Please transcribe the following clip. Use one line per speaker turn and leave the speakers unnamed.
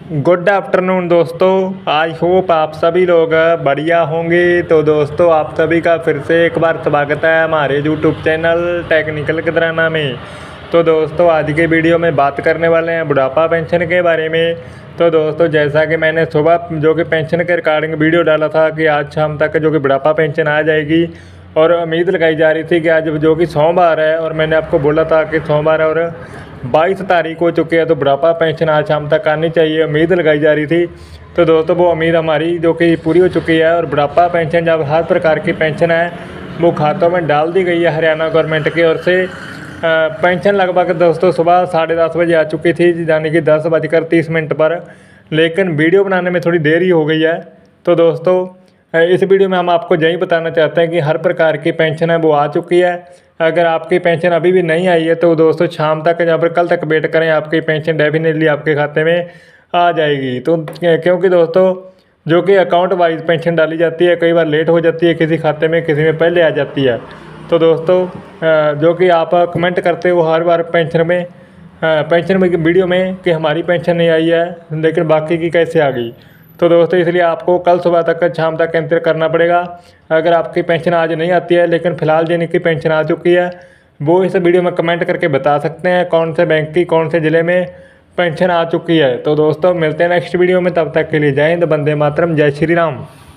Good afternoon दोस्तों। I hope आप सभी लोग बढ़िया होंगे। तो दोस्तों आप सभी का फिर से एक बार स्वागत है हमारे यूट्यूब चैनल टेक्निकल किदराना में। तो दोस्तों आज के वीडियो में बात करने वाले हैं बुढ़ापा पेंशन के बारे में। तो दोस्तों जैसा कि मैंने सुबह जो कि पेंशन के रिगार्डिंग वीडियो डाला था कि आज शाम तक जो कि बुढ़ापा पेंशन आ जाएगी और उम्मीद लगाई जा रही थी कि आज जो कि सोमवार है और मैंने आपको बोला था कि सोमवार और 22 तारीख हो चुकी है तो बुढ़ापा पेंशन आज शाम तक आनी चाहिए, उम्मीद लगाई जा रही थी। तो दोस्तों वो उम्मीद हमारी जो कि पूरी हो चुकी है और बुढ़ापा पेंशन जब हर प्रकार की पेंशन है वो खातों में डाल दी गई है हरियाणा गवर्नमेंट की ओर से। पेंशन लगभग दोस्तों सुबह 10:30 बजे आ चुकी थी, यानी कि 10:30 पर, लेकिन वीडियो बनाने में थोड़ी देरी हो गई है। तो दोस्तों इस वीडियो में हम आपको यही बताना चाहते हैं कि हर प्रकार की पेंशन है वो आ चुकी है। अगर आपकी पेंशन अभी भी नहीं आई है तो दोस्तों शाम तक या फिर कल तक वेट करें, आपकी पेंशन डेफिनेटली आपके खाते में आ जाएगी। तो क्योंकि दोस्तों जो कि अकाउंट वाइज पेंशन डाली जाती है, कई बार लेट हो जाती है किसी खाते में, किसी में पहले आ जाती है। तो दोस्तों जो कि आप कमेंट करते हो हर बार पेंशन में वीडियो में कि हमारी पेंशन नहीं आई है लेकिन बाकी की कैसे आ गई। तो दोस्तों इसलिए आपको कल सुबह तक शाम तक इंतजार करना पड़ेगा। अगर आपकी पेंशन आज नहीं आती है लेकिन फ़िलहाल जिनकी पेंशन आ चुकी है वो इस वीडियो में कमेंट करके बता सकते हैं कौन से बैंक की कौन से ज़िले में पेंशन आ चुकी है। तो दोस्तों मिलते हैं नेक्स्ट वीडियो में, तब तक के लिए जय हिंद, वंदे मातरम, जय श्री राम।